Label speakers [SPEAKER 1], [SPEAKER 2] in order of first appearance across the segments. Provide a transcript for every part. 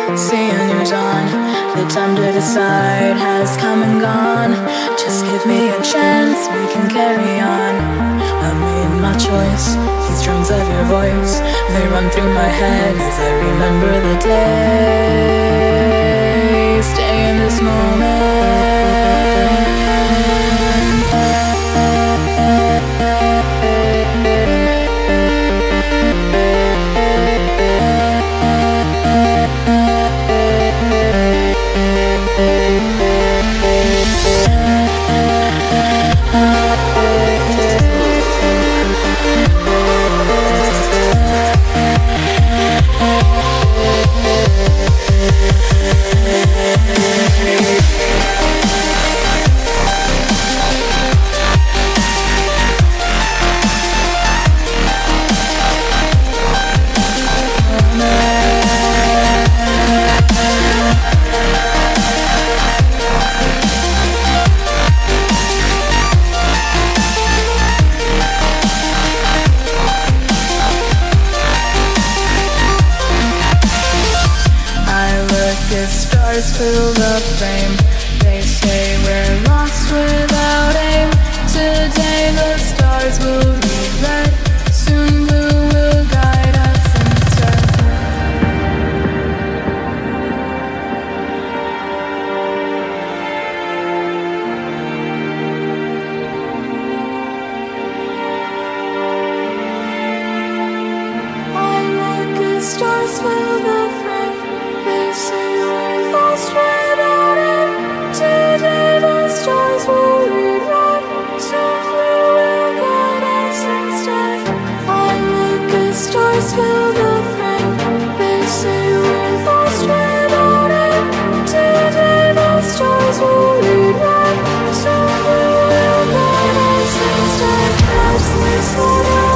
[SPEAKER 1] seeing yours on. The time to decide has come and gone. Just give me a chance, we can carry on. I made my choice, these drums of your voice, they run through my head as I remember the day. Stay in this moment. Fill the frame. They say we're lost without aim. Today the stars will be red. Soon blue will guide us instead. I look at stars fill the frame. They say we're lost without aim. Today the stars will read red. Soon blue will guide us instead. I look at stars fill the frame. They say we're lost without aim. Today the stars will read red. Soon blue will guide us instead. As we slow down,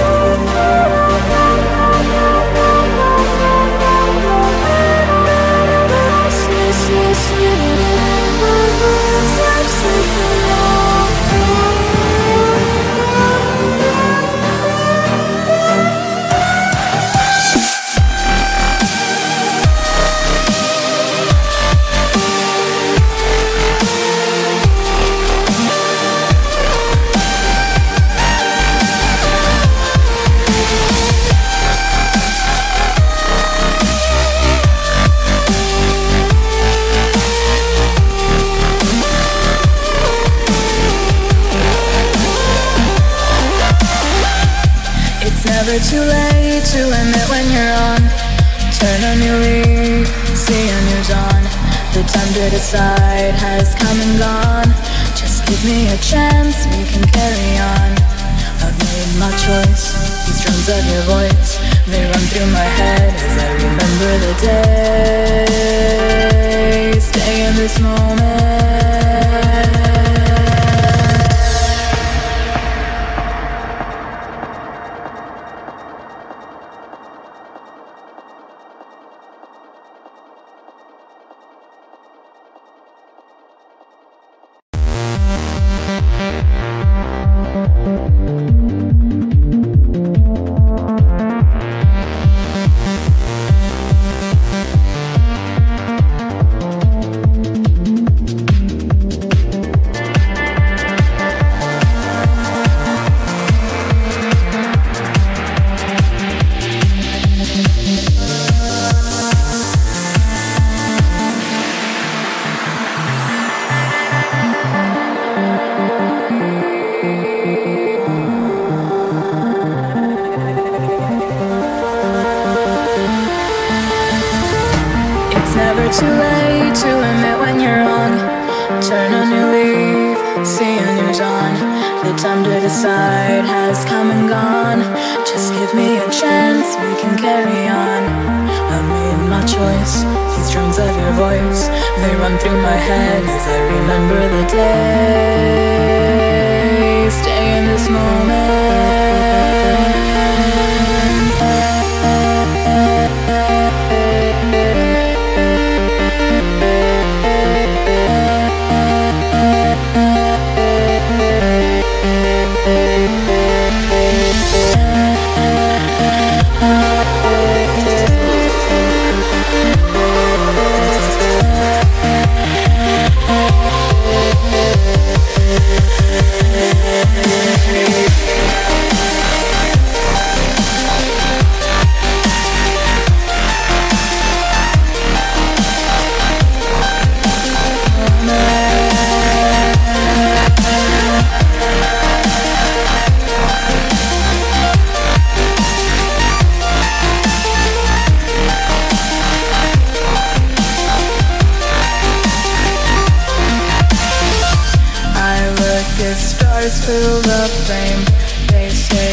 [SPEAKER 1] never too late to admit when you're on. Turn a new leaf, seeing yours on. The time to decide has come and gone. Just give me a chance, we can carry on. I've made my choice, these drums of your voice, they run through my head as I remember the day. Stay in this moment. Too late to admit when you're on. Turn a new leaf, seeing yours on. The time to decide has come and gone. Just give me a chance, we can carry on. I made my choice, these drums of your voice, they run through my head as I remember the day. Stay in this moment. as stars fill the frame. They say